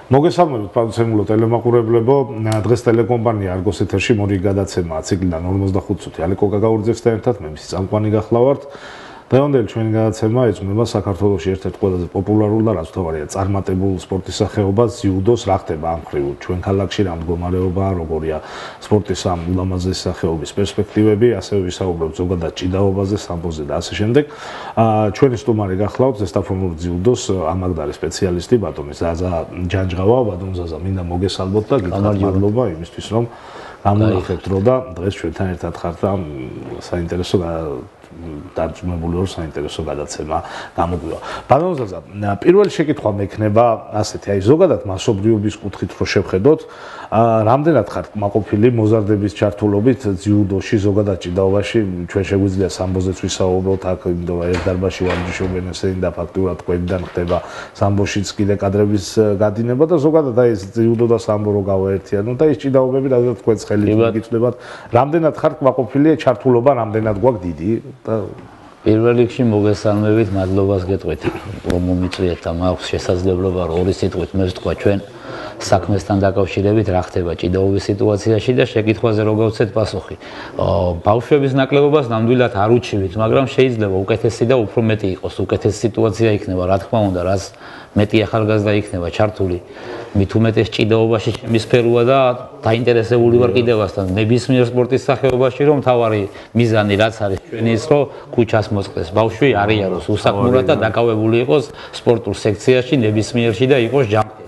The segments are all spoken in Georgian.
მოგესალმებით პატივცემულო ტელემაყურებლებო, დღეს ტელეკომპანია Argos ეთერში მორი გადაცემაა ციკლიდან 45 წუთი ალეკო გაგაურძებსთან ერთად მე მისი წამყვანი გახლავართ. დღევანდელი ჩვენი გადაცემა ეძღვნება საქართველოში ერთ-ერთ ყველაზე პოპულარულ და რაც თავარია წარმატებულ სპორტის სახეობას ძიუდოს. რა ხდება ამ მხრივ ჩვენ ქალაქში, რა მდგომარეობაა, როგორია სპორტის ამ ულამაზესი სახეობის პერსპექტივები, ასევე ვისაუბრებთ ზოგადად ჭიდაობაზე, სამბოზე და ასე შემდეგ. ჩვენი სტუმარი გახლავთ ზესტაფონური ძიუდოს ამაგდარი სპეციალისტი ბატონი ზაზა ჯანჯღავა. ბატონ ზაზა, მინდა მოგესალმოთ და გითხრათ მადლობა იმისთვის, რომ გამონახეთ დრო და დღეს ჩვენთან ერთად ხართ და საინტერესო დარწმუნებული ვარ საინტერესო გადაცემა გამოგვივა. ბატონ ზაზა, პირველი შეკითხვა მექნება ასეთი, აი ზოგადად მასობრივობის კუთხით რო შევხედოთ, რამდენად ხართ კმაყოფილი მოზარდების ჩართულობით ძიუდოში, ზოგადად ჭიდაობაში, ჩვენ შეგვიძლია სამბოზეც ვისაუბროთ, აქ იმიტომ ერთ დარბაზში ვარჯიშობენ ესენი და ფაქტურად კვებიდან ხდება სამბოშიც კიდე კადრების გადინება და ზოგადად აი ეს ძიუდო და სამბო რო გავაერთიანოთ და ეს ჭიდაობები რადგან თქვენს ხელით მიგიწვდებათ, რამდენად ხართ კმაყოფილი, ჩართულობა რამდენად გვაქვს დიდი? პირველ რიგში მოგესალმებით, მადლობას გეტყვით, რომ მომიწვიეთ და მაქვს შესაძლებლობა ორი სიტყვით მე ვთქვა ჩვენ საქმესთან დაკავშირებით რა ხდება ჭიდაობის სიტუაციაში და შეკითხვაზე რო გავცეთ პასუხი. ბავშვების ნაკლებობას ნამდვილად არ უჩივით, მაგრამ შეიძლება უკეთესი და უფრო მეტი იყოს, უკეთესი სიტუაცია იქნება, რა თქმა უნდა, რაც მეტი ახალგაზრდა იქნება ჩართული, მით უმეტეს ჭიდაობაში შემისფეროა და დაინტერესებული ვარ კიდევასთან ნებისმიერ სპორტის სახეობაში, რომ თავარი მიზანი რაც არის ჩვენი ის, რომ ქუჩას მოწყდეს ბავშვი, არიაროს უსაქმურად და დაკავებული იყოს სპორტულ სექციაში ნებისმიერში და იყოს ჯანმრთელი.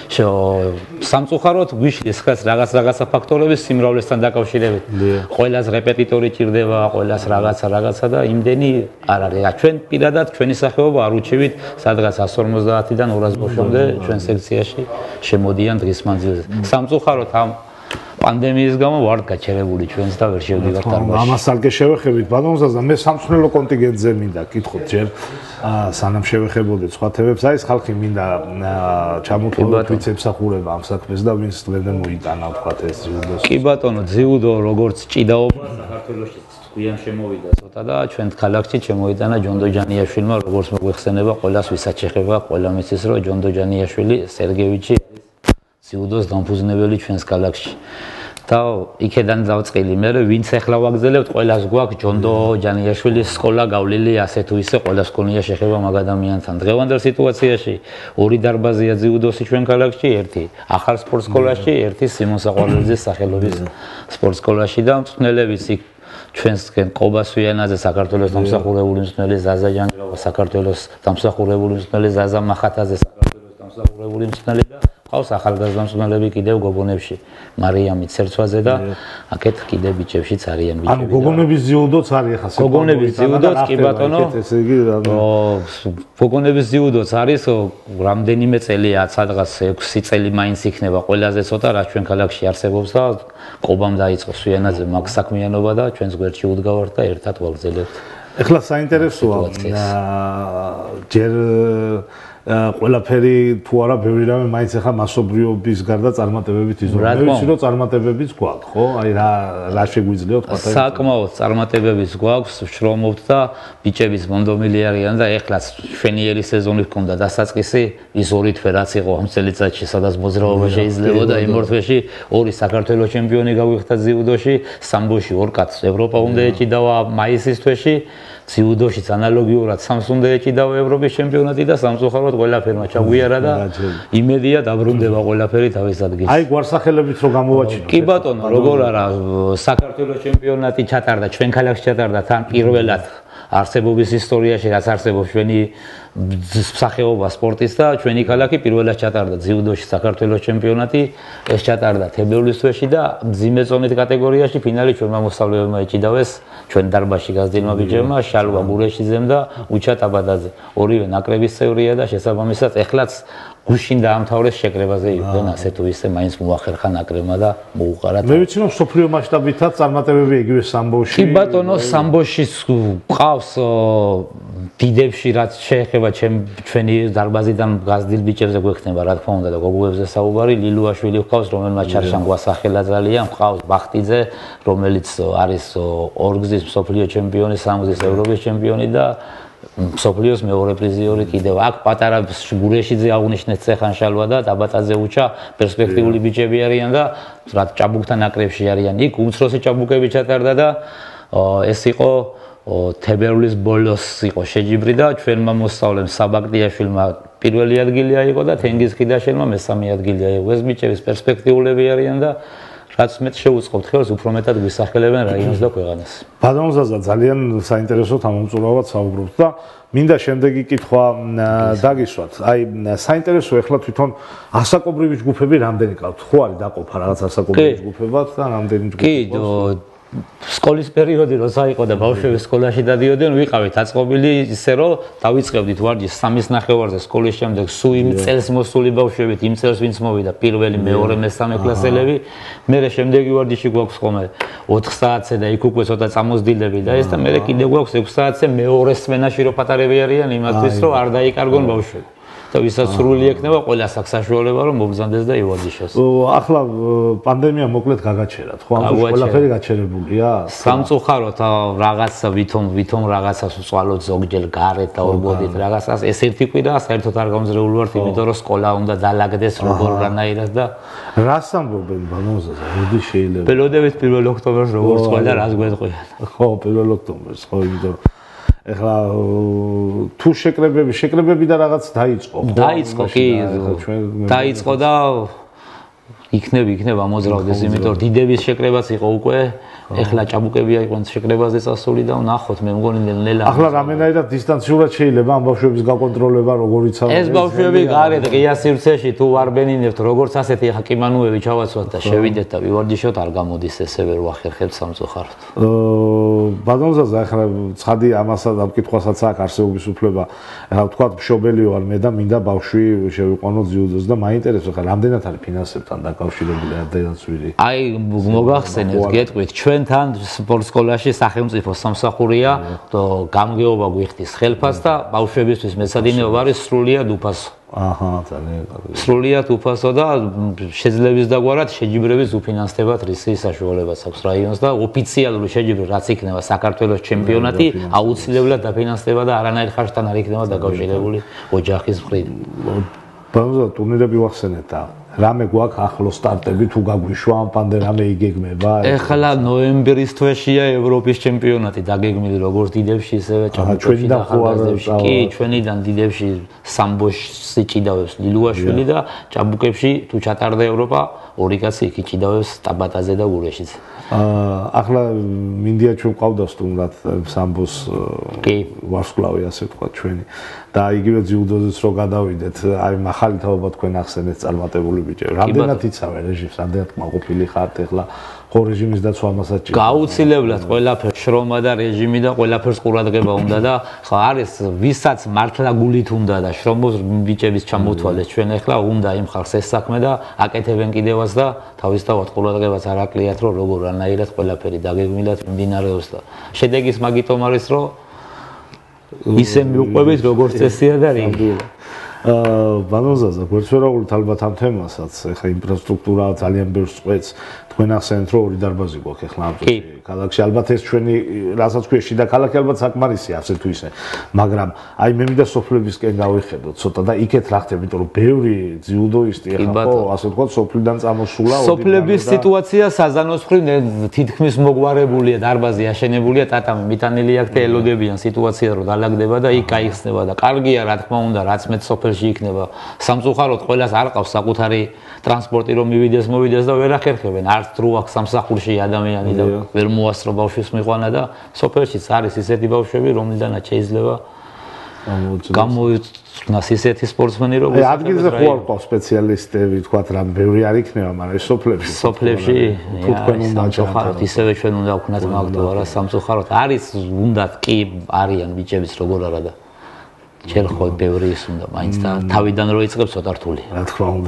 სამწუხაროდ გვიშლის ხეს რაღაცა ფაქტორების სიმრავლესთან დაკავშირებით. ყველას რეპეტიტორი ჭირდება, ყველას რაღაცა და იმდენი არ არის. ჩვენ პირადად ჩვენი სახეობა არ უჩივით, სადღაც 150-დან 200 ბავშვამდე ჩვენ სექციაში შემოდიან დღის მანძილზე. სამწუხაროდ ამ პანდემიის გამო ვართ გაჩერებული ჩვენს და ვერ შევდივართ დარბაზში. ამას ალკე შევეხებით, ბატონ ზაზა, მე სამწვრილო კონტინგენტზე მინდა კითხოთ ჯერ სანამ შევეხებოდეთ სხვა თემებს, აი ეს ხალხი მინდა ჩამოთვალოთ ვინც ემსახურება ამ საქმეს და ვინც დღემდე მოიტანა ვთქვათ ეს ძიუდოს. კი ბატონო, ძიუდო როგორც ჭიდაობა საქართველოში გვიან შემოვიდა ცოტა და ჩვენ ქალაქში შემოიტანა ჯონდო ჯანიაშვილმა, როგორც მოგვეხსენება, ყველას ვისაც ეხება, ყველა მისის რომ ჯონდო ჯანიაშვილი სერგევიჩი ძიუდოს დამფუძნებელი ჩვენს ქალაქში. და იქედან დავწყილი მე ვინც ახლა ვაგზელებთ ყველას გვაქვს ჯონდო ჯანიაშვილის სკოლა გავლილი ასე თუ ისე ყველას გქონია შეხება მაგ ადამიანთან. დღევანდელ სიტუაციაში ორი დარბაზია ძიუდოსი ჩვენ ქალაქში, ერთი ახალ სპორტ სკოლაში, ერთი სიმონ საყვარელიძის სახელობის სპორტ სკოლაში და მწვრთნელებიც იქ ჩვენსკენ ყობას ვიანაძე საქართველოს დამსახურებული მწვრთნელი ზაზა ჯანჯღავა, საქართველოს დამსახურებული მწვრთნელი ზაზა მახათაძე, საქართველოს დამსახურებული მწვრთნელი და ყავს ახალგაზრდა მწვრთნელები კიდევ გოგონებში, მარიამი ცერცვაძე და აქეთ კიდე ბიჭებშიც არიან ბიჭები. ანუ გოგონების ძიუდოც არის ახლა. გოგონების ძიუდოც კი ბატონო. გოგონების ძიუდოც არის რამდენიმე წელია, სადღაც 6 წელი მაინც იქნება ყველაზე ცოტა, რაც ჩვენ ქალაქში არსებობს და ყობამ დაიწყო სვიანაძე მაგ საქმიანობა და ჩვენს გვერდში უდგავართ და ერთად ვაგზელებთ. ეხლა საინტერესოა ჯერ ყველაფერი თუ არა ბევრი რამე მაინც ახლა მასობრიობის გარდა წარმატებებით იზრდება. მე ვიცი რომ წარმატებებიც გვაქვს, ხო? აი რა შეგვიძლია თქვა? საკმაოდ წარმატებებიც გვაქვს, შრომობთ და ბიჭებიც მონდომილი არიან და ეხლაც შვენიერი სეზონი ჰქონდა დასაწყისი, ის ორი თვე რაც იყო ამ წელიწადში, სადაც მოძრაობა შეიძლებოდა იმ ორ თვეში ორი საქართველოს ჩემპიონი გავიხდა ძიუდოში, სამბოში ორ კაცს ევროპა უნდა ეჭიდავა მაისის თვეში. ძიუდოშიც ანალოგიურად სამს უნდა ეჭიდავა ევროპის ჩემპიონატი და სამწუხაროდ ყველაფერმა ჩაგვიარა და იმედია დაბრუნდება ყველაფერი თავის ადგილში. აი გვარსახელებით რო გამოვაჩინოთ. კი ბატონო, როგორ არა, საქართველოს ჩემპიონატი ჩატარდა, ჩვენ ქალაქში ჩატარდა თან პირველად არსებობის ისტორიაში, რაც არსებობს ჩვენი სახეობა სპორტის და ჩვენი ქალაქი პირველად ჩატარდა ძიუდოში საქართველოს ჩემპიონატი, ეს ჩატარდა თებერვლის თვეში და მძიმე წონით კატეგორიაში ფინალი ჩვენმა მოსწავლეებმა ეჭიდავეს ჩვენ დარბაზში გაზრდილმა ბიჭებმა შალვა გურეშიძემ და უჩა ტაბადაძე. ორივე ნაკრების წევრია და შესაბამისად ეხლაც გუშინ დაამთავრეს შეკრებაზე იყვნენ ასე თუ ისე მაინც მოახერხა ნაკრებმა და მოუყარა. მე ვიცი რომ სოფლიო მასშტაბითაც წარმატებები იგივე სამბოში. კი ბატონო, სამბოში ყავს დიდებში რაც შეეხება ჩვენი დარბაზიდან გაზრდილ ბიჭებზე გვექნება რა თქმა უნდა და გოგოებზე საუბარი, ლილუაშვილი ყავს, რომელმაც ჩარშანგვა სახელა ძალიან, ყავს ბახტიძე, რომელიც არის ორგზის მსოფლიო ჩემპიონი, სამგზის ევროპის ჩემპიონი და მსოფლიოს მეორე პრიზიორი კიდევ აქ პატარა გურეშიძე აღნიშნეთ ცეხანშალვა და დაბატაძე უჩა პერსპექტიული ბიჭები არიან და რა ჭაბუკთან ნაკრებში არიან იქ უმცროსი ჭაბუკები ჩატარდა და ეს იყო თებერვლის ბოლოს იყო შეჯიბრი და ჩვენმა მოსწავლემ საბაგდიაშვილმა პირველი ადგილი აიღო და თენგიზ ქიდაშელმა მესამე ადგილი აიღო ეს ბიჭების პერსპექტიულები არიან და რაც მეტ შეუწყობთ ხელს უფრო მეტად გვისახელებენ რაიონს და ქვეყანას. ბატონზაზა ძალიან საინტერესო თამამწურავად საუბრობთ და მინდა შემდეგი კითხვა დაგისვათ. აი საინტერესო ეხლა თვითონ ასაკობრივი ჯგუფები რამდენი ყავთ? ხო არის დაყოფა რაღაც ასაკობრივი ჯგუფებად და რამდენი ჯგუფი? კი, სკოლის პერიოდი როცა იყო და ბავშვები სკოლაში დადიოდნენ, ვიყავით აწყობილი ისე რომ დავიწყებდით ვარჯიშს 3:30-ზე სკოლის შემდეგ სულ იმ წელს მოსული ბავშვებით, იმ წელს ვინც მოვიდა პირველი, მეორე, მესამე კლასელები, მერე შემდეგი ვარჯიში გვაქვს ხოლმე 4 საათზე და იქ უკვე ცოტა წამოსდილები და ეს და მერე კიდე გვაქვს 6 საათზე მეორე სმენაში რო პატარები არიან იმათთვის რომ არ დაიკარგონ ბავშვები. და ვისაც სრული ექნება ყველას აქვს საშუალება რომ მობრძანდეს და ივარჯიშოს. ახლა პანდემია მოკლედ გაგაჩერათ, ხო? ამ ყველაფერი გაჩერებულია? სამწუხაროდ რაღაცა ვითომ რაღაცას უწყალოთ ზოგჯერ გარეთ და ორბოდით რაღაცას ეს ერთი კვირაა საერთოდ არ გამზრეული ვართ, იმიტომ რომ სკოლა უნდა დალაგდეს როგორ რანაირად და რას ამბობენ ბანოზაზე? როდი შეიძლება? ველოდებით 1 ოქტომბერს როგორც ყველა რას გვეტყვიან. ხო, 1 ოქტომბერს, ხო, იმიტომ ეხლა თუ შეკრებები და რაღაც დაიწყო. დაიწყო კი, დაიწყო და იქნება მოძრავდეს, იმიტომ რომ დიდების შეკრებაც იყო უკვე. ეხლა ჭაბუკები აიყვნენ შეკრებაზე წასული და ნახოთ მე მგონი ნელა. ახლა რამენაირად დისტანციურად შეიძლება ამ ბავშვების გაკონტროლება როგორიც არის? ეს ბავშვები გარეთ ღია სივრცეში თუ არ ბენინებთ, როგორც ასეთი ახლა კიმანუები ჩავაცვათ და შევიდეთ და ვივარჯიშოთ, არ გამოდის ესევე რო ახერხებთ სამწუხაროდ. ბატონზაზა ახლა ცხადი ამასაც ამ კითხვასაც აქვს არსებობის უფლება. ახლა ვთქვათ მშობელი ვარ მე და მინდა ბავშვი შევიყვანო ძიუდოს და მაინტერესებს ახლა რამდენად არის ფინანსებთან დაკავშირებული რამდენად ვირი? აი მოგახსენეთ, გეტყვით ჩვენთან სპორტ სკოლაში სახელმწიფო სამსახურია, გამგეობა გვიხდის ხელფას და ბავშვებისთვის მეცადინეობა არის სრულიად უფასო. აჰა, ძალიან კარგი. სრულიად უფასო და შეძლების დაგვარად შეჯიბრების უფინანსდებათ რისი საშუალებაც აქვს რაიონს და ოფიციალური შეჯიბრი რაც იქნება საქართველოს ჩემპიონატი აუცილებლად დაფინანსდება და არანაირ ხარჯთან არ იქნება დაკავშირებული ოჯახის მხრიდან. ბანზა ტურნირები ვახსენეთ და რამე გვაქვს ახლო სტარტები თუ გაგვიშვა ამ პანდემია იგეგმება? ეხლა ნოემბრის თვეშია ევროპის ჩემპიონატი დაგეგმილი როგორც დიდებში ისევე ჭაბუკებში და ახალგაზრდებში. კი, ჩვენიდან დიდებში სამბოში ჭიდავებს ლილუაშვილი და ჭაბუკებში თუ ჩატარდა ევროპა, ორი კაცი იქ ჭიდავებს ტაბატაძე და გურეშიძე. ახლა მინდია ჩვენ ყავდა სტუმრად სამბოს ვარსკვლავი ასე ვთქვა ჩვენი და იგივე ძიუდოზეც რო გადავიდეთ, აი მახალი თაობა თქვენ ახსენეთ წარმატებული ბიჭები. რამდენად იცავენ რეჟიმს, რამდენად კმაყოფილი ხართ ახლა ხო რეჟიმის დაცვა ამასაც ჭირდება? გაუცილებლად ყველაფერს შრომა და რეჟიმი და ყველაფერს ყურადღება უნდა და ხო არის ვისაც მართლა გულით უნდა და შრომობს ბიჭების ჩამოთვალეს ჩვენ ახლა უნდა იმ ხალხს ეს საქმე და აკეთებენ კიდევაც და თავისთავად ყურადღებას არ აკლიათ რომ როგორ რანაირად ყველაფერი დაგეგმილად მიმდინარეობს და შედეგის მაგიტომ არის რომ ისე მიუყვებით როგორც წესია და რიგი. ბანოზაზა გვერდსვერაულით ალბათ ამ თემასაც ეხა ინფრასტრუქტურა ძალიან ბევრს წვეთს თქვენ ახსენეთ რომ ორი დარბაზი გვაქვს ეხლა ამ წუთში ქალაქში ალბათ ეს ჩვენი რასაც ქვია შიდა ქალაქი ალბათ საკმარისია ასე თუ ისე მაგრამ აი მე მინდა სოფლებისკენ გავიხედოთ ცოტა და იქეთ რა ხდება იმიტომ რომ ბევრი ძიუდოისტი ეხლა ხო ასე ვთქვათ სოფლიდან წამოსულა სოფლების სიტუაცია საზანოს მხრივ თითქმის მოგვარებულია დარბაზი აშენებულია ტატამი მიტანილი აქ და ელოდებიან სიტუაცია რომ დალაგდება და იქ გაიხსნება და კარგია რა თქმა უნდა რაც მეც სოფელში იქნება სამწუხაროდ ყველას არ ყავს საკუთარი ტრანსპორტი რომ მივიდეს მოვიდეს და ვერ ახერხებენ არც დრო აქვს სამსახურში ადამიანი და ვერ მოასწრო ბავშვის მიყვანა და სოფელშიც არის ისეთი ბავშვები რომლიდანაც შეიძლება გამოიწვნას ისეთი სპორტსმენი როგორც ადგილზე ხო არ ყავს სპეციალისტები თქვათ რა ბევრი არ იქნება მაგრამ სოფლებში თუ თქვენ უნდა ჩახაროთ ისევე ჩვენ უნდა ვქნათ მაგდო არა სამწუხაროდ არის უნდათ კი არიან ბიჭებიც როგორ არა და ჯერ ხო ბევრი ის უნდა მაინც და თავიდან რო იწყებს ცოტა რთულია. რა თქმა უნდა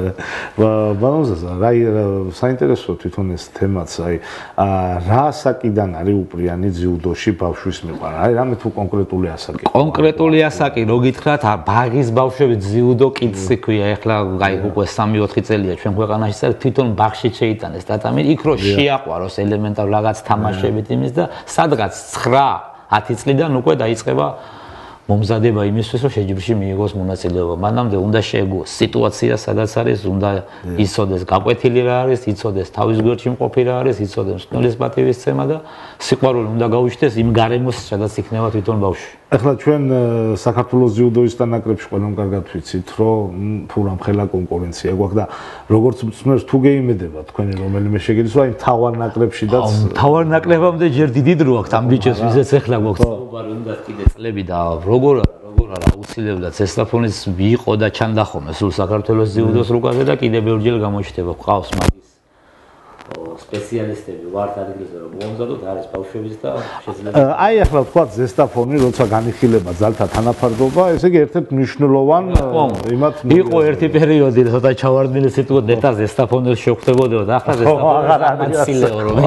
ბანოზაზა რა საინტერესო თვითონ ეს თემაც აი რა ასაკიდან არის უპრიანი ძიუდოში ბავშვის მიყვანა აი რამე თუ კონკრეტული ასაკი კონკრეტული ასაკი რო გითხრათ ბაღის ბავშვები ძიუდო კიდსი ქვია ეხლა აი უკვე 3-4 წელია ჩვენ ქვეყანაში თვითონ ბაღში შეიტანეს ტატამი იქ რო შეაყვაროს ელემენტარ რაღაც თამაშებით იმის და სადღაც 9-10 წლიდან უკვე დაიწყება მომზადება იმისთვის, რომ შეჯიბრში მიიღოს მონაწილეობა. მანამდე უნდა შეეგუოს სიტუაცია, სადაც არის, უნდა იცოდეს გაკვეთილი რა არის, იცოდეს თავის გვერდში მყოფი რა არის, იცოდეს მსმენელის პატივისცემა და სიყვარული უნდა გაუჩნდეს იმ გარემოს, სადაც იქნება თვითონ ბავშვი. ახლა ჩვენ საქართველოს ძიუდოისტთა ნაკრებში ყველამ კარგად ვიცით, რომ თუ რამხელა კონკურენცია გვაქვს და როგორც მსმენელს თუ გეიმედება თქვენი რომელიმე შეგიძლიათ აი თავარ ნაკრებშიდაც თავარ ნაკრებამდე ჯერ დიდი დრო აქვს ამ ბიჭებს ვისაც ახლა გვაქვს საუბარი უნდა კიდე წლები და როგორ არა აუცილებლად ზესტაფონის ვიყო და ჩანდახომე სულ საქართველოს ძიუდოს რუკაზე და კიდე ბევრჯერ გამოჩნდება ყავს მაგის სპეციალისტები ვართ ადგილზე რომ მომზადოთ არის ბავშვების და შეიძლება აი ახლა თქვა ზესტაფონი როცა განიხილება ძალთა თანაფარდობა ესე იგი ერთ-ერთ მნიშვნელოვან იმათ იყო ერთი პერიოდი ცოტა ჩავარდნილი სიტუაცია და ზესტაფონელს შევხვდებოდო და ახლა ზესტაფონი სილეო რომ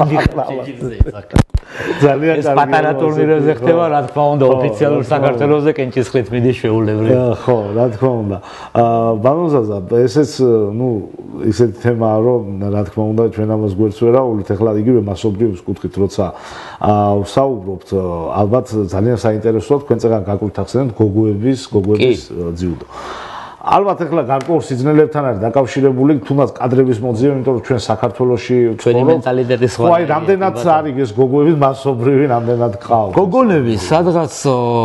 ძალიან კარგი პატარა ტურნირებზე ხდება რა თქმა უნდა ოფიციალურ საქართველოსზე კენჭისყრით მიდის შეულებრივ ხო რა თქმა უნდა ბანოზაზა ესეც ნუ ისეთი თემაა რომ რა თქმა უნდა ჩვენ ამას გვერდს ვერაუვლით ახლა იგივე მასობრივის კუთხით როცა ვსაუბრობთ ალბათ ძალიან საინტერესოა თქვენ წეგან გაკვირთ ახსენებთ გოგოების ძიუდო ალბათ ახლა გარკვეულ სიძნელებთან არის დაკავშირებული თუნდაც კადრების მოძიება, იმიტომ რომ ჩვენ საქართველოში ჩვენი მენტალიტეტი სხვა. ხო, აი რამდენად არის ეს გოგოების მასობრივი, რამდენად ყავს. გოგონები სადღაც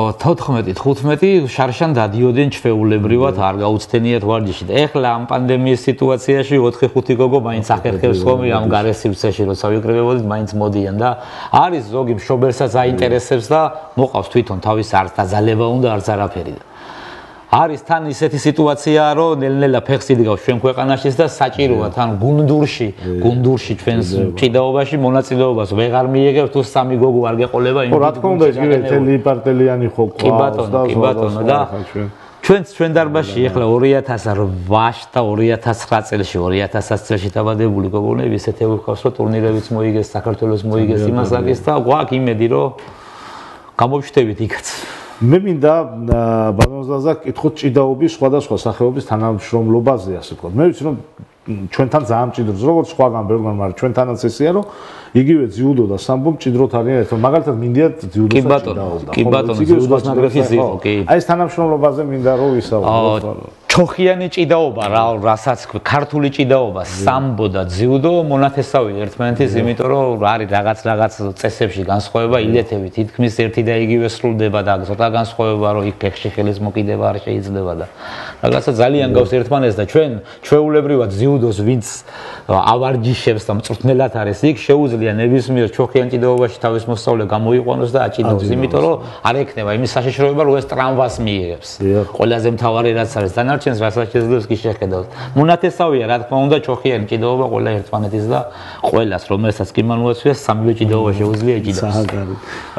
14-15 შარშან დადიოდნენ ჩვეულებრივად, არ გაუცდენიათ ვარჯიში. და ეხლა ამ პანდემიის სიტუაციაში 4-5 გოგო მაინც ახერხებს ხოლმე ამ გარე სივრცეში, როცა ვიკრიბებოდით, მაინც მოდიან და არის ზოგი მშობელსაც აინტერესებს და მოყავს თვითონ თავის არც დაძალება უნდა არც არაფერი. არის თან ისეთი სიტუაციაა, რომ ნელ-ნელა ფეხს იდგავს ჩვენ ქვეყანაშიც და საჭიროა თან გუნდურში ჩვენს ჭიდაობაში მონაწილეობას ვეღარ მიიღებს თუ სამი გოგო არ გეყოლება იმ რა თქმა უნდა იგივე თელი პარტელიანი ხო ყავს და ჩვენ დარბაზში ახლა 2008 და 2009 წელში 2010 წელში დაბადებული გოგონები ისეთები ყავს რომ ტურნირებიც მოიგეს საქართველოს მოიგეს იმას არის და გვაქვს იმედი რომ გამოვჩნდებით იქაც მე მინდა ბანოზაზა კითხოთ ჭიდაობის სხვადასხვა სახეობის თანამშრომლობაზე ასე ვთქვათ. მე ვიცი რომ ჩვენთან ძალიან ჭიდრობს როგორც სხვაგან ბევრგან, მაგრამ ჩვენთანაც ესეა რომ იგივე ძიუდო და სამბო ჭიდროთ არიან ერთად. მაგალითად მინდიათ ძიუდოს და ჭიდაობა. კი ბატონო, ძიუდოს ნაკრების იყო, კი. აი ეს თანამშრომლობაზე მინდა რომ ვისაუბროთ. ჩოხიანი ჭიდაობა, რასაც ქართული ჭიდაობა, სამბო და ძიუდო მონათესავი ერთმანეთის, იმიტომ რომ არის რაღაც წესებში განსხვავება, ილეთები თითქმის ერთი და იგივე სრულდება და ცოტა განსხვავება რომ იქ ფეხში ხელის მოკიდება არ შეიძლება და რაღაცა ძალიან გავს ერთმანეთს და ჩვენ ჩვეულებრივად ძიუდოს ვინც ავარჯიშებს და მწვრთნელად არის იქ შეუძლია ნებისმიერ ჩოხიან ჭიდაობაში თავის მოსწავლე გამოიყვანოს და აჭიდოს, იმიტომ რომ არ ექნება იმის საშიშროება რომ ეს ტრამვას მიიღებს. ყველაზე მთავარი რაც არის დანარჩენს რასაც შეძლებს კი შეხედავს. მონათესავია რა თქმა უნდა ჩოხიანი ჭიდაობა ყველა ერთმანეთის და ყველას რომელსაც კი მანუაცვიას სამივე ჭიდაობა შეუძლია ჭიდავს. საერთოდ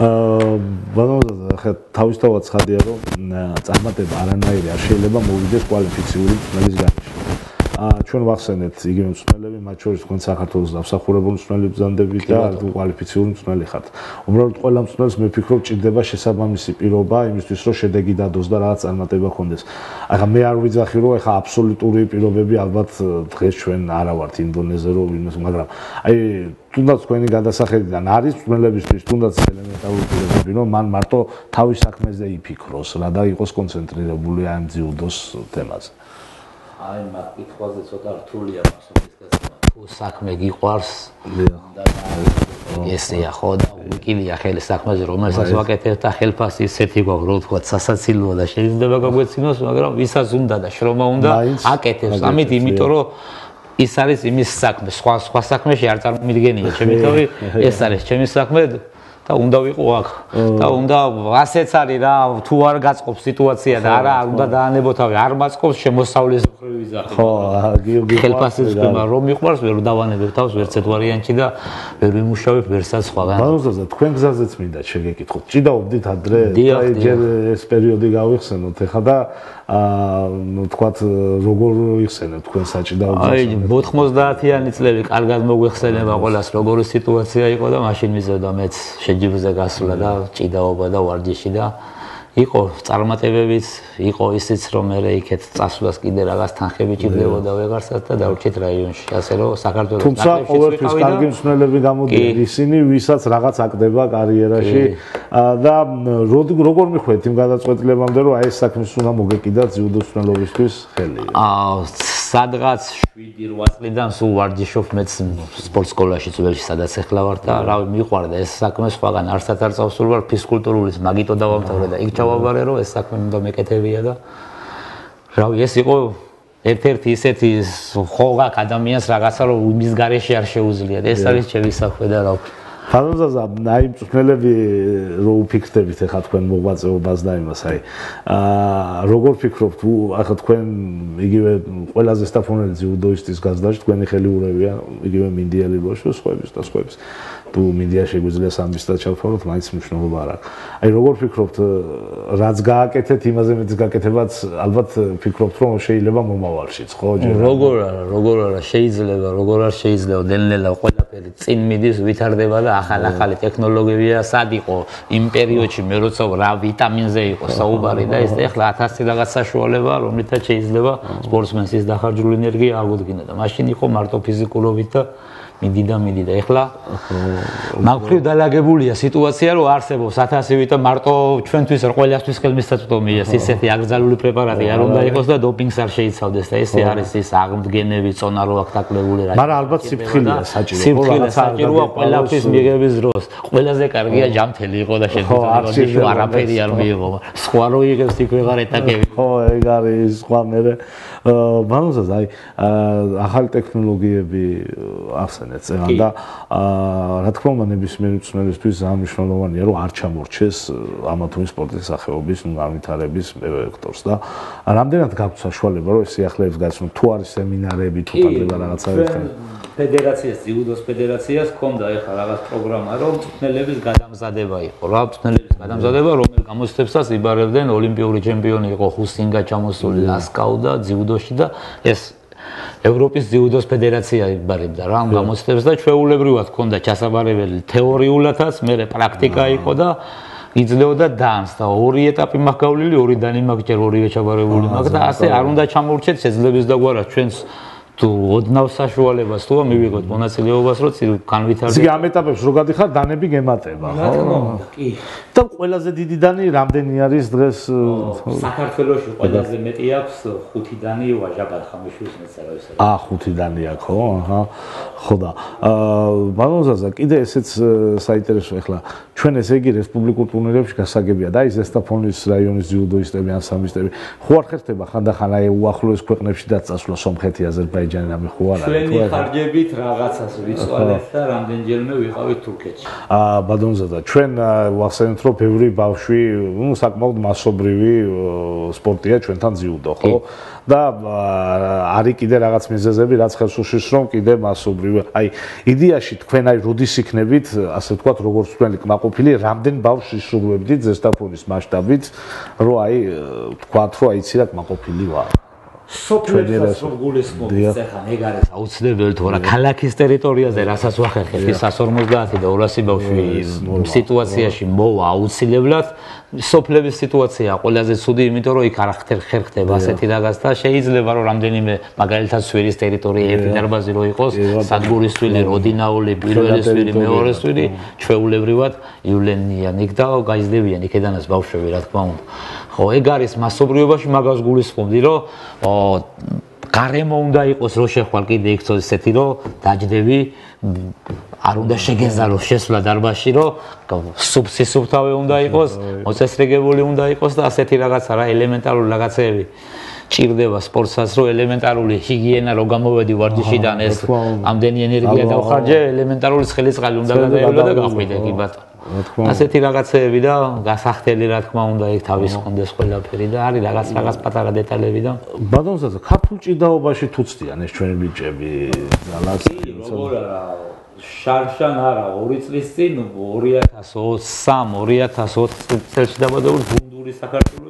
ახლა თავისთავად ცხადია რომ წარმატება არანაირი არ შეიძლება მოვიდეს კვალიფიციური მწვრთნელის გარეშე. ჩვენ ვახსენეთ იგივე მწვრთნელები, მათ შორის თქვენ საქართველოს დამსახურებული მწვრთნელი ბრძანდებით და კვალიფიციური მწვრთნელი ხართ. უბრალოდ ყველა მწვრთნელს მე ვფიქრობ ჭირდება შესაბამისი პირობა იმისთვის რომ შედეგი დადოს და რაღაც წარმატება ჰქონდეს. ახლა მე არ ვიძახი რომ ახლა აბსოლუტური პირობები ალბათ დღეს ჩვენ არა ვართ იმ დონეზე რომ იმას, მაგრამ აი თუნდაც თქვენი გადასახედიდან არის მწვრთნელებისთვის თუნდაც ელემენტარული პირობები რომ მან მარტო თავის საქმეზე იფიქროს რა და იყოს კონცენტრირებული ამ ძიუდოს თემაზე. აი მაგ კითხვაზე ცოტა რთულია მასობის გასცემა. თუ საქმე გიყვარს და ესეა ხო და უკილია ხელი საქმეზე რომელსაც ვაკეთებ და ხელფასი ისეთი გვაქვს რომ თქვა სასაცილოა და შეიძლება გაგვეცინოს, მაგრამ ვისაც უნდა და შრომა უნდა აკეთებს. ამით იმიტომ რომ ის არის იმის საქმე, სხვა საქმეში არ წარმომიდგენია ჩემი თავი, ეს არის ჩემი საქმე და უნდა ვიყო აქ და უნდა ასეც არის რა თუ არ გაწყობს სიტუაცია და არა უნდა დაანებოთავი არ მაწყობს შემოსავლის მხრივ ვიზახი ხო ხელფასის გემა რომ მიყვარს ვერ დავანებებ თავს ვერცეთ ვარიანტში და ვერ ვიმუშავებ ვერსაც სხვაგან ბანოზაზა თქვენ გზაზეც მინდა შეგეკითხოთ ჭიდაობდით ადრე აი ჯერ ეს პერიოდი გავიხსენოთ ეხლა და ნუ თქვათ როგორ იხსენებთ თქვენ საჭიდაობას აი 90-იანი წლები კარგად მოგვეხსენება ყველას როგორი სიტუაცია იყო და მაშინ მიზოდა მეც შეჯიბრზე გასვლა და ჭიდაობა და ვარჯიში და იყო წარმატებებიც, იყო ისიც რომ მე იქეთ წასვლას კიდე რაღაც თანხები ჭირდებოდა ვეგარსაც და დავრჩით რაიონში. ასე რომ საქართველოს თუმცა ყოველთვის კარგი მსმენელები გამოდიან ისინი, ვისაც რაღაც აკდება კარიერაში და როგორ მიხვდეთ იმ გადაწყვეტილებამდე რომ აი ეს საქმეს უნდა მოგეკიდათ ძიუდოს მსმენელობისთვის ხელი? სადღაც 7-8 წლიდან სულ ვარჯიშობ მეც სპორტ სკოლაში ძველში სადაც ახლა ვარ და რავი მიყვარდა ეს საქმე სხვაგან არსად არ წავსულ ვარ ფიზკულტურის მაგიტო დავამთავრე და იქ ჩავაბარე რომ ეს საქმე უნდა მეკეთებია და რავი ეს იყო ერთ-ერთი ისეთი ხო გაკ ადამიანს რაღაცა რომ მის გარეშე არ შეუძლიათ ეს არის ჩემი საქმე და რა ვქნა ფანოზაზა აი მწვრთნელები რო უფიქრდებით ახლა თქვენ მოღვაწეობას და იმას აი როგორ ფიქრობთ ახლა თქვენ იგივე ყველაზე სტაფონელი ძიუდოისტის გაზდაში თქვენი ხელი ურევია იგივე მინდიალი ბოშოს სხვების და სხვების თუ მინდია შეგვიძლია სამბისტად ჩავთვალოთ მაინც მნიშვნელობა არ აქვს აი როგორ ფიქრობთ რაც გააკეთეთ იმაზე მეტის გაკეთებაც ალბათ ფიქრობთ რომ შეიძლება მომავალშიც ხო როგორ არა შეიძლება ნელ-ნელა ყველაფერი წინ მიდის ვითარდება და ახალი ტექნოლოგიებია სად იყო იმ პერიოდში მე როცა რა ვიტამინზე იყო საუბარი და ეს ახლა 1000 რაღაც საშუალება რომლითაც შეიძლება სპორტსმენს ის დახარჯული ენერგია აღუდგინა და მაშინ იყო მარტო ფიზიკურობით და მიდი და ეხლა მაგხრივ დალაგებულია სიტუაცია რომ არსებობს 1000 და მარტო ჩვენთვის ყველასთვის ხელმისაწვდომია ისეთი აკრძალული პრეპარატი არ უნდა იყოს და დოპინგს არ შეიცავდეს და ესე არის ის აღმდგენები წონა რო აქვს დაკლებული რა მაგრამ ალბათ სიფრთხილეა საჭიროა ყველაფრის მიღების დროს ყველაზე კარგია ჯამთელი იყო და შეგვიძლია არაფერი არ მიიღო სხვა რო იღებს იქ ვეღარ ეტაკები ხო ეგ არის სხვა მე მანუზას აი ახალი ტექნოლოგიები ახსენეთ წეგან და რა თქმა უნდა ნებისმიერ მწვრთნელისთვის მნიშვნელოვანია რომ არ ჩამორჩეს ამა თუ იმ სპორტის სახეობის განვითარების ვექტორს და რამდენად გაქვთ საშუალება რომ ეს სიახლეებს გაცნოთ თუ არის სემინარები თუ პატარა რაღაცა ფედერაციას ძიუდოს ფედერაციას ჰქონდა ეხლა რაღაც პროგრამა რომ მწვრთნელების გადამზადება იყო რა მწვრთნელების გადამზადება რომელ გამოცდებსაც იბარებდნენ ოლიმპიური ჩემპიონი იყო ხუსინგა ჩამოსული ლასკაუ და ძიუდოში და ეს ევროპის ძიუდოს ფედერაცია იბარებდა რა ამ გამოცდებს და ჩვეულებრივად ჰქონდა ჩასაბარებელი თეორიულადაც მე პრაქტიკა იყო და იძლეოდა დანს და ორი ეტაპი მაქვს გავლილი ორი დანი მაქვს ჯერ ორივე ჩაბარებული მაქვს და ასე არ უნდა ჩამორჩეთ შეძლებს და გვარად ჩვენს თუ ოდნავ საშუალებას თუ მივიღოთ მონაწილეობას რომ განვითარდეს. იგი ამ ეტაპებს რო გადიხარ დანები გემატება, ხო? კი. და ყველაზე დიდი დანი რამდენი არის დღეს? საქართველოში ყველაზე მეტი აქვს 5 დანი ვაჟაპად ხამიშვილის მეცარავის. 5 დანი აქვს, ხო? აჰა. ხო და ბანოზაზა კიდე ესეც საინტერესო ახლა ჩვენ ესე იგი რესპუბლიკურ ტურნირებში გასაგებია და აი ზესტაფონის რაიონის ძიუდოისტები ან სამბისტები ხო არ ხერხდება ხანდახან აი უახლოეს ქვეყნებში დაწასვლა სომხეთი აზერბაიჯანი რამე ხო არ არის ჩვენი ხარჯებით რაღაცას ვიცვალეთ და რამდენჯერმე ვიყავით თურქეთში ბადონზადა ჩვენ ვახსენებთ რომ ბევრი ბავშვი საკმაოდ მასობრივი სპორტია ჩვენთან ძიუდო ხო და არის კიდე რაღაც მიზეზები რაც ხელს უშლის რომ კიდე მასობრივი აი იდეაში თქვენ აი როდის იქნებით ასე ვთქვათ როგორც თქვენი კმაყოფილი რამდენ ბავშვს ისურვებდით ზესტაფონის მასშტაბით რომ აი ვთქვათ რომ აიცი რა კმაყოფილი ვარ სოფლებს რომ გულისხმობთ ახლა ეგ არის აუცილებელი თუ არა ქალაქის ტერიტორიაზე რასაც ვახერხებთ ის 150 და 200 ბავშვი სიტუაციაში მოვა აუცილებლად სოფლების სიტუაცია ყველაზე ცუდი იმიტომ რომ იქ არ ხერხდება ასეთი რაღაც და შეიძლება რომ რამდენიმე მაგალითად სვირის ტერიტორია ერთი დარბაზი რო იყოს სადგურის სვილი როდინაული პირველი სვილი მეორე სვილი ჩვეულებრივად ივლენიან იქ და გაიზრდებიან იქედანაც ბავშვები რა თქმა უნდა ხო ეგ არის მასობრივობაში მაგას გულისხმობდი რომ გარემო უნდა იყოს რო შეხვალ კიდე იქ ისეთი რომ დაждდები არ უნდა შეგეზარო შესვლა დარბაზში რომ სუბსისუფთავე უნდა იყოს მოწესრიგებული უნდა იყოს და ასეთი რაღაცა რა ელემენტარული რაღაცები ჭირდება სპორტსაც რომ ელემენტარული ჰიგიენა რო გამოვედი ვარჯიშიდან ეს ამდენი ენერგია დავხარჯე ელემენტარული ცხელისწყალი უნდა გადაევლო და გახვიდე კი ბატონო ასეთი რაღაცეები და გასახდელი რა თქმა უნდა იქ თავის კონდეს ყველაფერი და არის რაღაც პატარა დეტალები და ბადონზადა ქართულ ჭიდაობაში თუ ცდიან ეს ჩვენი ბიჭები ძალას როგორ არა შარშან არა 2 წლის წინ 2023-2024 წელს დაბადებული გუნდური საქართველოს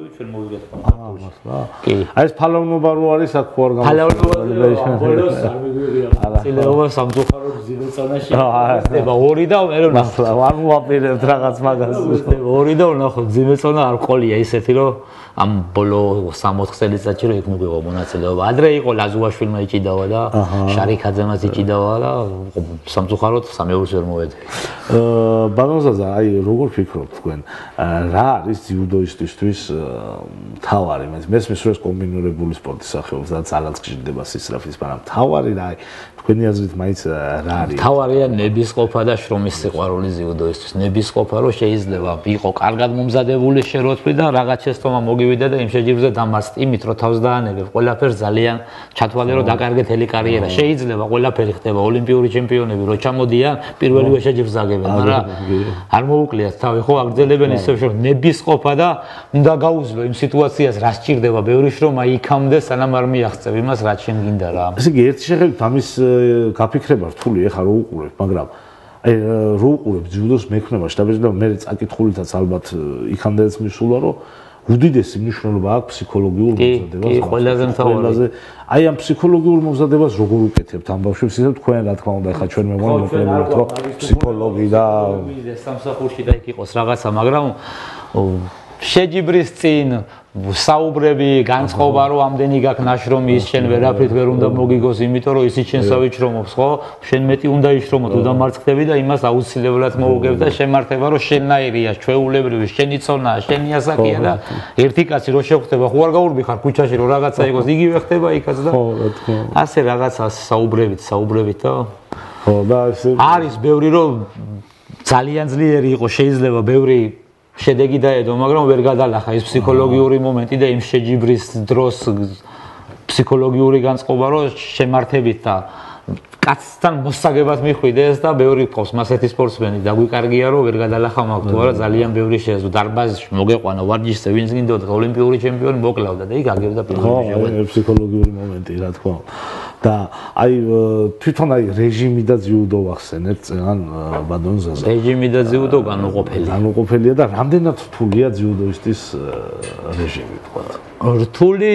ჩვენ მოვიგეთ მართლა. კი. აი ეს ფალავნობა რო არის აქ ხო არ გამოსულა. ბოლოს არ მიგვიღია. წილეობა სამწუხაროდ ძილწონაში. ხდება 2 და მე რომ მართლა არ მოვაპირებთ რაღაც მაგას. 2 და ვნახოთ ძილწონა არ ყოლია ისეთი რომ ამ ბოლო 60 წელიწადში რო იქ მიგვიღო მონაწილეობა. ადრე იყო ლაზუაშვილმა იჭიდავა და შარიქაძემაც იჭიდავა და სამწუხაროდ სამეურს ვერ მოვედი. ბანოზაზა, აი როგორ ფიქრობთ თქვენ? რა არის ძიუდოისტისთვის თავარი? მესმის რომ ეს კომბინირებული სპორტის სახეობა და ძალაც გჭირდება სისწრაფის, მაგრამ თავარი რა არის? თქვენი აზრით მაინც რა არის? თავარია ნებისყოფა და შრომის სიყვარული ძიუდოისტვის. ნებისყოფა რომ შეიძლება იყო კარგად მომზადებული შეროთვი და რაღაც შეცდომა მოგივიდა და იმ შეჯიბრზე დამარცხ იმით რომ თავს დაანებებ ყველაფერს ძალიან ჩათვალე რომ დაკარგეთ ელი კარიერა. შეიძლება ყველაფერი ხდება ოლიმპიური ჩემპიონები რო ჩამოდიან პირველივე შეჯიბრს აგებენ, მაგრამ არ მოუკვლიათ თავი ხო აგრძელებენ ისევ რომ ნებისყოფა და უნდა გაუძლო იმ სიტუაციას რა სჭირდება ბევრი შრომა იქამდე სანამ არ მიაღწევ იმას რაც შენ გინდა რა. ესე იგი ერთი შეხედვით ამის გაფიქრება რთული ეხა რო უყურებ, მაგრამ აი რო უყურებ ძიუდოს მექნება შტაბეზე და მე წაკითხულითაც ალბათ იქამდეც მისულა რომ უდიდესი მნიშვნელობა აქვს ფსიქოლოგიურ მომზადებას. კი, ყველაზე მთავარი. აი ამ ფსიქოლოგიურ მომზადებას როგორ უკეთებთ ამ ბავშვებს? ისე თქვენ რა თქმა უნდა ეხა ჩვენ მეგობრებთ რომ ფსიქოლოგი და სამსახურში და იქ იყოს რაღაცა, მაგრამ შეჯიბრის წინ საუბრები, განწყობა რომ ამდენი გაქვს ნაშრომი ის შენ ვერაფრით ვერ უნდა მოგიგოს, იმიტომ რომ ისიც შენსა ვიჩრომობს, ხო? შენ მეტი უნდა იშრომო, თუ დამარცხდები და იმას აუცილებლად მოუგებ და შემართება რომ შენნაირია, ჩვეულებრივი, შენი ცონაა, შენი ასაკია და ერთი კაცი რო შეხვდება, ხო არ გაურბიხარ ქუჩაში რომ რაღაცა იყოს, იგივე ხდება იქაც და ხო, რა თქმა უნდა. ასე რაღაცა საუბრებით და ხო, და ესე არის ბევრი რომ ძალიან ძლიერი იყო, შეიძლება ბევრი შედეგი დაედო, მაგრამ ვერ გადალახა ეს ფსიქოლოგიური მომენტი და იმ შეჯიბრის დროს ფსიქოლოგიური განწყობა რომ შემართებით და კაცთან მოსაგებად მიხვიდეს და ბევრი ყავს მასეთი სპორტსმენი დაგვიკარგია რომ ვერ გადალახა მაგ თუ არა ძალიან ბევრი შეეძლო დარბაზში მოგეყვანა ვარჯიშზე ვინც გინდოდა ოლიმპიური ჩემპიონი მოკლავდა და იქ აგებდა პირველი ფსიქოლოგიური მომენტი რა თქმა უნდა და აი თვითონ აი რეჟიმი და ძიუდო ვახსენებთ ან ბადონზაზე რეჟიმი და ძიუდო განუყოფელია და რამდენად რთულია ძიუდოისტის რეჟიმი თქვა რთული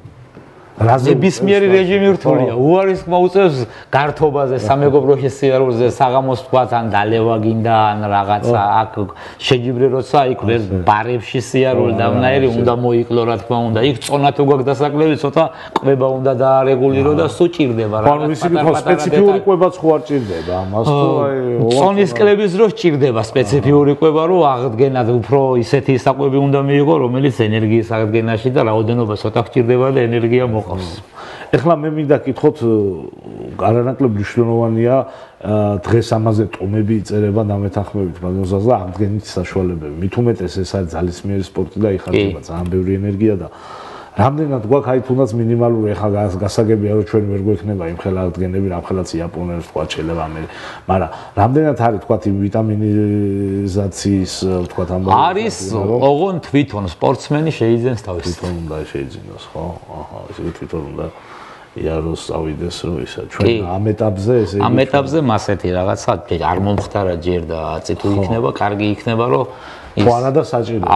ნებისმიერი რეჟიმი რთულია. უარის მოუწევს გართობაზე, სამეგობროში სიარულზე, საღამოს თქვათ ან დალევა გინდა ან რაღაცა აქ შეჯიბრი როცა იქ ვერ ბარებში სიარული დავნაირი უნდა მოიკლო რა თქმა უნდა. იქ წონა თუ გაქვს დასაკლები, ცოტა კვება უნდა დაარეგულირო და სულ ჭირდება რა. ანუ ისინი ხო სპეციფიური კვებაც ხო არ ჭირდება ამას თუ აი წონის კლების დროს ჭირდება სპეციფიური კვება, რომ აღდგენად უფრო ისეთი საკვები უნდა მიიღო, რომელიც ენერგიის აღდგენაში და რაოდენობა ცოტა გჭირდება და ენერგია მოყავს. ეხლა მე მინდა კითხოთ არანაკლებ მნიშვნელოვანია დღეს ამაზე ტომები იწერება დამეთანხმებით ბაზონზას და აღდგენით საშუალებები. მით უმეტეს ეს არის ძალისმიერი სპორტი და იხარჯება ძალიან ბევრი ენერგია და რამდენად გვაქვს აი თუნდაც მინიმალური ეხლა გასაგებია რომ ჩვენ ვერ გვექნება იმ ხელა აღდგენები რამხელაც იაპონელს თქვა შეიძლება მე მაგრამ რამდენად არის თქვა იმ ვიტამინიზაციის თქვა ამბავი არის ოღონ თვითონ სპორტსმენი შეიძენს თავის თვითონ უნდა შეიძინოს ხო აჰა ესე თვითონ უნდა იაროს ავიდეს რომ ისა ჩვენ ამ ეტაპზე ესე ამ ეტაპზე მასეთი რაღაცა არ მომხდარა ჯერ და აწითუ იქნება კარგი იქნება რომ ხო არა და საჭიროა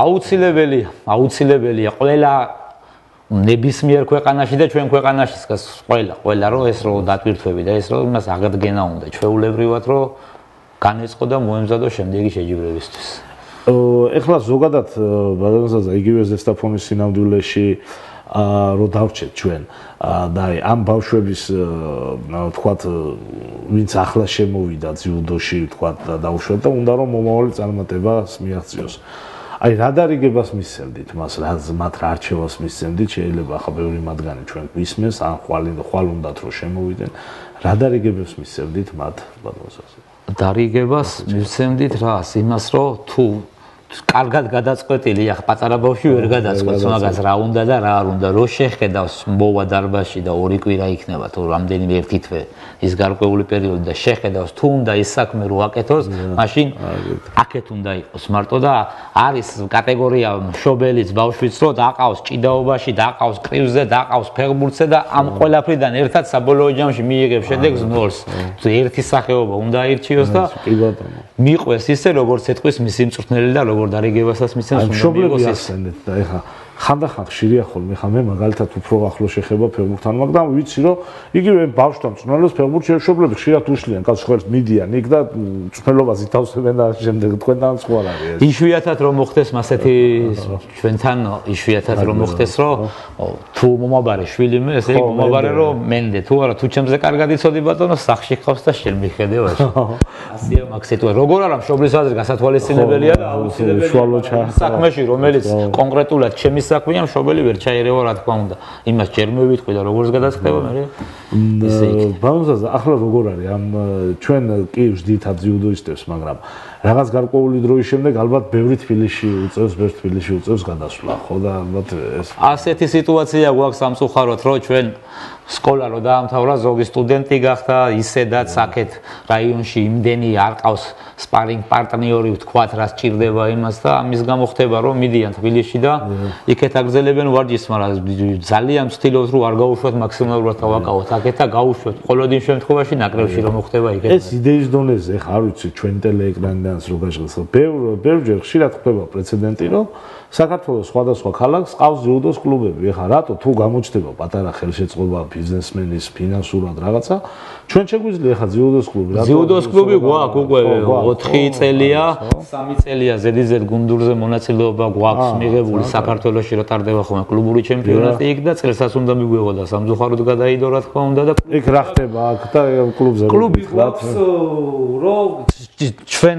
აუცილებელია ყველა ნებისმიერ ქვეყანაში და ჩვენ ქვეყანაშიც ყველა რომ ეს რომ დატვირთვები და ეს რომ იმას აღდგენა უნდა ჩვეულებრივად რომ განეწყო და მოემზადო შემდეგი შეჯიბრებისთვის. ეხლა ზოგადად ბაზონზაზე იგივე ზესტაფონის სინამდვილეში რო დავჭეთ ჩვენ და ამ ბავშვების თქვათ ვინც ახლა შემოვიდა ძიუდოში თქვათ და დაუშვათ და უნდა რომ მომავალი წარმატებას მიაღწიოს. აი რა დარიგებას მისცემდით მას მათ რა არჩევას მისცემდით შეიძლება ახლა ბევრი მათგანი ჩვენ გვისმენს ან ხვალ უნდათ რომ შემოვიდნენ რა დარიგებებს მისცემდით მათ ბადონზაზე დარიგებას მისცემდით რას იმას რომ თუ კარგად გადაწყვეტილი ახ პატარა ბავშვი ვერ გადაწყვეტს მაგას რა უნდა და რა არ უნდა რო შეხედავს მოვა დარბაზში და 2 კვირა იქნება თუ რამდენიმე ერთი თვე ის გარკვეული პერიოდი და შეხედავს თუ უნდა ის საქმე რო აკეთოს მაშინ აქეთ უნდა იყოს მარტო და არის კატეგორია მშობელიც ბავშვიც რო დაყავს ჭიდაობაში დაყავს კრივზე დაყავს ფეხბურთზე და ამ ყველაფრიდან ერთად საბოლოო ჯამში მიიღებს შედეგს 0-ს თუ ერთი სახეობა უნდა აირჩიოს და მიყვეს ისე როგორც ეთქვის მისი მწვრთნელი და როგორ დარიგებასაც მისცემს უნდა მიიღოს ეს და ეხა ხანდახან ხშირია ხოლმე ხა მე მაგალითად უფრო ახლო შეხება ფეხბურთთან, მაგრამ ვიცი რომ იგივე ბავშვთან მწვრთნელებს ფეხბურთში მშობლები ხშირად უშლიან კაცს ხელს მიდიან იქ და მწვრთნელობას ითავსებენ და შემდეგ თქვენთან სხვა არ არის ეს. იშვიათად რომ მოხდეს მასეთი ჩვენთან იშვიათად რომ მოხდეს რომ თუ მომაბარე შვილი მე ესე იგი მომაბარე რომ მენდე თუ არა თუ ჩემზე კარგად იცოდი ბატონო სახში ხავს და შენ მიხედევაში. ასეა მაგ სიტუაცია. როგორ არა მშობლის აზრი გასათვალისწინებელია და აუცილებელია საქმეში რომელიც კონკრეტულად ჩემი საქმეა მშობელი ვერ ჩაერევა რა თქმა უნდა. იმას ჯერ მე ვიტყვი და როგორც გადაწყდება მე ისე იქ. ბანზაზე ახლა როგორ არის ამ ჩვენ კი ვждიათ ძიუდოისტებს, მაგრამ რაღაც გარკვეული დროის შემდეგ ალბათ ბევრი თბილისში უწევს გადასვლა, ხო და ალბათ ეს ასეთი სიტუაცია გვაქვს სამწუხაროდ, რომ ჩვენ სკოლა რო დაამთავრა, ზოგი სტუდენტი გახდა, ისედაც აქეთ რაიონში იმდენი არ ყავს სპარინგ პარტნიორი, ვთქვათ, რა სჭირდება იმას და ამის გამო ხდება, რომ მიდიან თბილისში და იქეთ აგზელებენ ვარჯიშს, მაგრამ ძალიან ვცდილობთ, რომ არ გაუშვათ მაქსიმალურად დავაკავოთ აქეთ და გაუშვათ. ყოველ შემთხვევაში ნაკრებში რომ ხდება იქეთ. ეს იდეის დონეზე ხარ ვიცი, ჩვენ ტელეეკრანიდან რო გაჟღერს, ბევრჯერ ხშირად ხდება პრეცედენტი, რომ საქართველოს სხვადასხვა ქალაქს ყავს ძიუდოს კლუბები. ეხლა რატო თუ გამოჩნდება პატარა ხელშეწყობა ბიზნესმენის ფინანსურად რაღაცა, ჩვენ შეგვიძლია ეხლა ძიუდოს კლუბი. ძიუდოს კლუბი გვაქვს უკვე 4 წელია, 3 წელია ზედიზედ გუნდურზე მონაწილეობა გვაქვს მიღებული საქართველოში რო ტარდება ხოლმე კლუბური ჩემპიონატი იქ და წელსაც უნდა მიგვეღო და სამწუხაროდ გადაიდო რა თქმა უნდა და იქ რა ხდება აქ და კლუბზე კლუბი გვაქვს რომ ჩვენ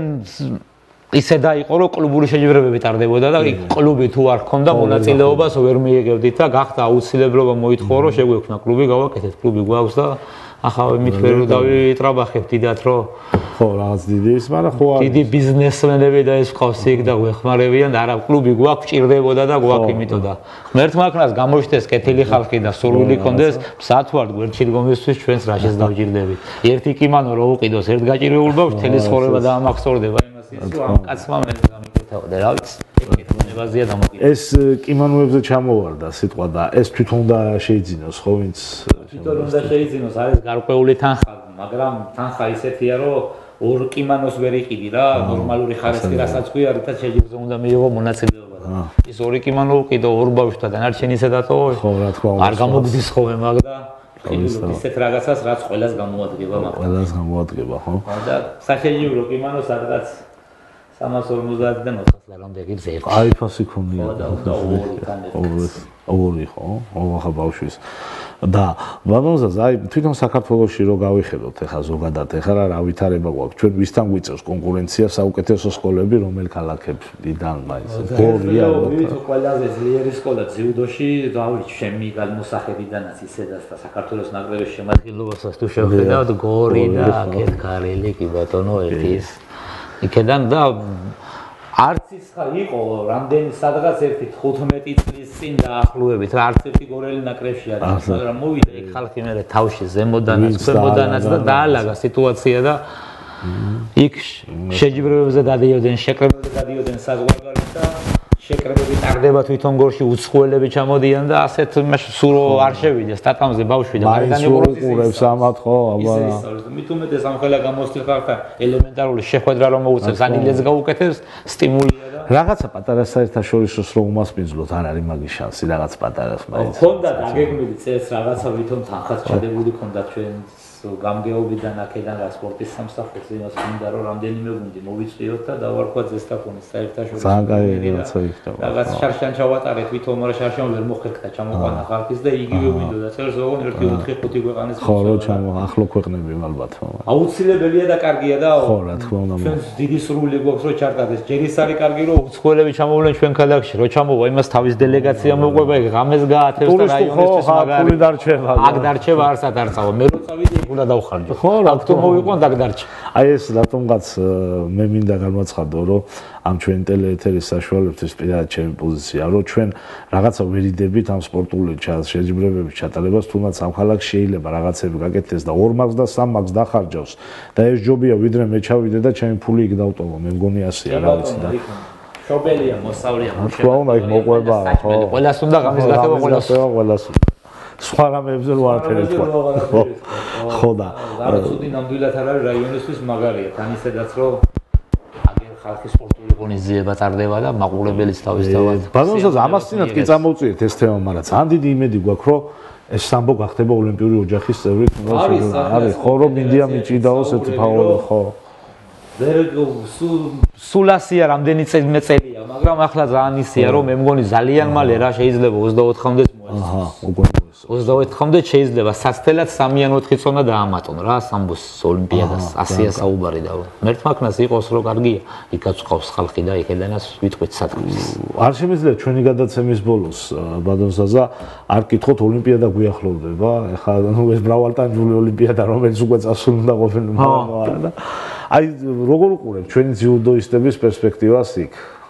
ისე დაიყო რომ კლუბური შეჯიბრებები ტარდებოდა და კლუბი თუ არ ქონდა მონაწილეობას ვერ მიიღებდით და გახდა აუცილებლობა მოითხოვა რომ შეგვექნა კლუბი გავაკეთეთ კლუბი გვაქვს და ახლა მით ვერ დავიტრაბახებთ დიდათ რომ ხო რაღაც დიდი ის მაგრამ ხო არის დიდი ბიზნესმენები და ეს ყავს იქ და გვეხმარებიან და არა კლუბი გვაქვს ჭირდებოდა და გვაქვს იმიტომ და ღმერთმა ქნას გამოჩნდეს კეთილი ხალხი და სურვილი კონდეს მსათვართ გვერდში დგომისთვის ჩვენს რაშეს დავჭირდებით ერთი კიმანო რო უყიდოს ერთ გაჭირვებულ ბავშვს თელი ცხოვრება დაამახსოვრდება ამ კაცმა მე გამიკეთაოდა რა ვიცი ეკეთებაზია დამოკიდებული ეს კიმანოებზე ჩამოვარდა სიტყვა და ეს თვითონ უნდა შეიძინოს ხო ვინც თვითონ უნდა შეიძინოს არის გარკვეული თანხა მაგრამ თანხა ისეთია რომ ორ კიმანოს ვერ იყიდი რა ნორმალური ხარისხი რასაც ქვია რითაც შეჯიბრზე უნდა მიიღო მონაწილეობა და ის ორი კიმანო უყიდო ორ ბავშვთან დანარჩენი ისე დატოვო ხო რა თქმა უნდა არ გამოგდის ხოლმე მაგ და ისეთ რაღაცას რაც ყველას გამოადგება მაგ ყველას გამოადგება ხო და სახეჯიბრო კიმანო სადღაც 350-დან 400 ლარამდე გიძე ერთი. აი ფასი ქონია. ორი ხო? ოღახა ბავშვის. და ბანონზას აი თვითონ საქართველოში რო გავიხედოთ ეხა ზოგადად ეხა რა ვითარება გვაქვს. ჩვენ ვისთან გვიწევს კონკურენცია საუკეთესო სკოლები რომელ ქალაქებიდან მაინც. გორია. ვით ყველაზე ძლიერი სკოლა ძიუდოში დავით ჩემი განმოსახედიდანაც ისედაც და საქართველოს ნაკრების შემადგენლობასაც თუ შევხედავთ გორი და აქეთ კარელი კი ბატონო ერთის იქედან და არც ის ხა იყო რამდენი სადღაც ერთი 15 წლის წინ დაახლოებით რა არც ერთი გორელი ნაკრებში არის მაგრამ მოვიდა იქ ხალხი მე თავში ზემოდანაც ქვემოდანაც და დაალაგა სიტუაცია და იქ შეჯიბრებებზე დადიოდნენ შეკრებებზე დადიოდნენ საზღვარგარეთ და შეკრებები ტარდება თვითონ გორში უცხოელები ჩამოდიან და ასეთ სურო არ შევიდეს სტატამზე ბავშვი და მაგდანი ყურებს ამათ ხო აბა მით უმეტეს ამ ხელა გამოსtil ხალხთან ელემენტარული შეხვედრა რომ მოუწევს ანილეს გაუკეთებს სტიმულია და რაღაცა პატარა საერთაშორისოს რომ უმასპინძლოთ არ არის მაგის შანსი რაღაც პატარას მაინც ხონდა დაგეგმილი წელს რაღაცა ვითომ თანხაც ჩადებული ხონდა ჩვენ გამგეობიდან აქედან რა სპორტის სამსახურს იმას მინდა რომ რამდენიმე გუნდი მოვიწვიოთ და დავარქვათ ზესტაფონის საერთაშორისო ძალიან კაი როცა იქნება რაღაც შარშან ჩავატარეთ ვითომ რა შარშან ვერ მოხერხდა ჩამოყვანა ხალხის და იგივე მინდოდა წელს ოღონდ 1-4-5 ქვეყანას ხო რო ჩამო ახლო ქვეყნები ალბათ აუცილებელია და კარგია და ხო რა თქმა უნდა ჩვენ დიდი სრული გვაქვს რომ ჩარტდეს ჯერ ის არის კარგი რომ უცხოელები ჩამოვლენ ჩვენ ქალაქში რომ ჩამოვა იმას თავის დელეგაცია მოყვება ღამეს გაათევს და რაიონისთვის მაგარი დარჩება აქ დარჩება არსად არცავა მე რო წავიდი უნდა დავხარჯო ხო რა თუ მოვიყვან დაგდარჩა აი ეს რატომღაც მე მინდა განმაცხადო რომ ამ ჩვენ ტელეეთერის საშუალებისთვის პირადად ჩემი პოზიცია რომ ჩვენ რაღაცა ვერიდებით ამ სპორტული შეჯიბრებების ჩატარებას თუნდაც ამ ქალაქში შეიძლება რაღაცები გაკეთდეს და 2 მაგს და 3 მაგს დახარჯავს და ეს ჯობია ვიდრე მე ჩავიდე და ჩემი ფული იქ დავტოვო მე მგონი ასეა რა ვიცი და შობელია მოსავლია ხო უნდა იქ მოყვება ხო ყველას უნდა ღამის გახება ყველას სხვა რამებზე რო არაფერი თქვა ხო და არა ცუდი ნამდვილად არ არის რაიონისთვის მაგარია თან ისედაც რომ აგერ ხალხი სპორტული გონიზიება ტარდება და მაყურებელიც თავისთავად. ბაზონსაც ამას წინათ კი წამოვწიეთ ეს თემა, მაგრამ ძალიან დიდი იმედი გვაქვს, რომ ეს სამბო გახდება ოლიმპიური ოჯახის წევრი. არის ხო რომ მინდია მიჭიდაოს ერთი ფაუორი ხო. სულ ასია რამდენი წელია, მაგრამ ახლა ძალიან ისია, რომ მე მგონი ძალიან მალე რა შეიძლება 24-მდე აჰა, უკვე 24-მდე შეიძლება სასწრაფოდ 3-4 წონა დაამატონ რა სამბოს ოლიმპიადას, ასია საუბარი და მერტმაკნას იყოს რო კარგია, იქაც ყავს ხალხი და იქედანაც ვიტყვით სათქმის. არ შემიძლია ჩვენი გადაცემის ბოლოს ბადონსაზა არ გითხოთ ოლიმპიადა გვიახლოვდება, ეხლა ეს მრავალტანჯული ოლიმპიადა რომელიც უკვე წასული უნდა ყოფილიყო და აი როგორ უყურებ ჩვენი ძიუდოისტების პერსპექტივას იქ?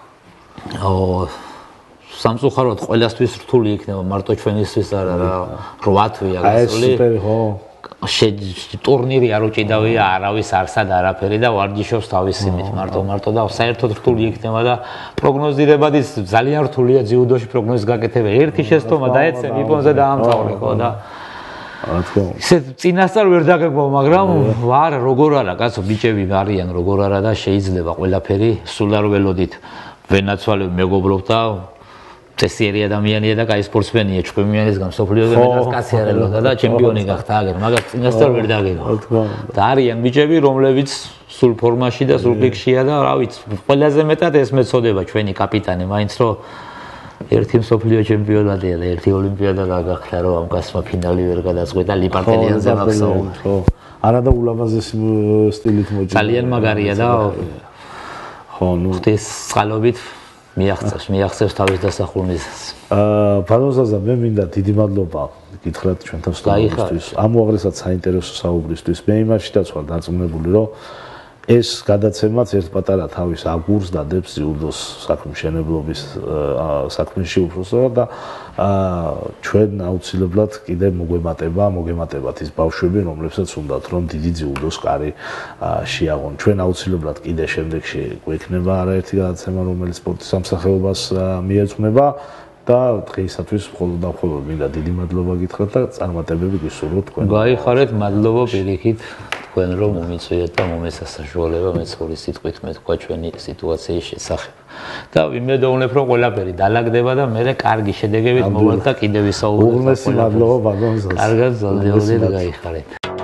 სამწუხაროდ ყველასთვის რთული იქნება, მარტო ჩვენისთვის არა რა, 8 თვეა გასული. აი სუპერი ხო? ტურნირი არ უჭიდავია არავის არსად არაფერი და ვარჯიშობს თავის იმით, მარტო და საერთოდ რთული იქნება და პროგნოზირებადი ძალიან რთულია ძიუდოში პროგნოზის გაკეთება. ერთი შეცდომა დაეცე მიპონზე დაამთავრე ხო და ისე წინასწარ ვერ დაგეგმო, მაგრამ არა როგორ არა, კაცო ბიჭები არიან როგორ არა და შეიძლება ყველაფერი სულ არ ველოდით. ვენაცვალე მეგობრობთ და წესიერი ადამიანია და კაი სპორტსმენია, ჩემპიონის გამსოფლიოზე მეტად კაცი არ ელოდა და ჩემპიონი გახდა აგერ, მაგრამ წინასწარ ვერ დაგეგმო. და არიან ბიჭები, რომლებიც სულ ფორმაში და სულ პიკშია და რა ვიცი, ყველაზე მეტად ეს მეწოდება ჩვენი კაპიტანი, მაინც რომ ერთი მსოფლიო ჩემპიონატია და ერთი ოლიმპიადა გაგახდა, რომ ამ გასმა ფინალი ვერ გადაწყვეტა ლიპარტელიანზე მაგსაუბრი. ხო. არა და ულამაზესი სტილით მოჭიდა. ძალიან მაგარია და ხო, ნუ ხდეს წყალობით მიაღწევს თავის დასახულისას. ბადონსაზა მე მინდა დიდი მადლობა გითხრათ ჩვენთან სტუდიისთვის. ამოაღრესად საინტერესო საუბრისთვის. მე იმაშიდაც ვარ დარწმუნებული, რომ ეს გადაცემაც ერთ პატარა თავის აგურს დადებს ძიუდოს საქმშენებლობის საქმეში უბრალოდ და ჩვენ აუცილებლად კიდე მოგემატებათ ის ბავშვები, რომლებსაც უნდათ რომ დიდი ძიუდოს კარი შეაღონ. ჩვენ აუცილებლად კიდე შემდეგში გვექნება არაერთი გადაცემა, რომელიც სპორტის სამსახიობას მიეძღვნება და დღეისათვის მხოლოდ და მხოლოდ მინდა დიდი მადლობა გითხრათ და წარმატებები გისურვოთ თქვენ. გაიხარეთ, მადლობა პირიქით. თქვენ რომ მომიწვიეთ და მომეცა საშუალება მეცხოვრის სიტყვით მე თქვა ჩვენი სიტუაციის შესახებ. და იმედოვნებ რომ ყველაფერი დაალაგდება და მე კარგი შედეგებით მოვალთ და კიდევ ვისაუბრებთ. უღმესი მადლობა ბაგონზას. კარგად ზალდეოდეთ გაიხარეთ.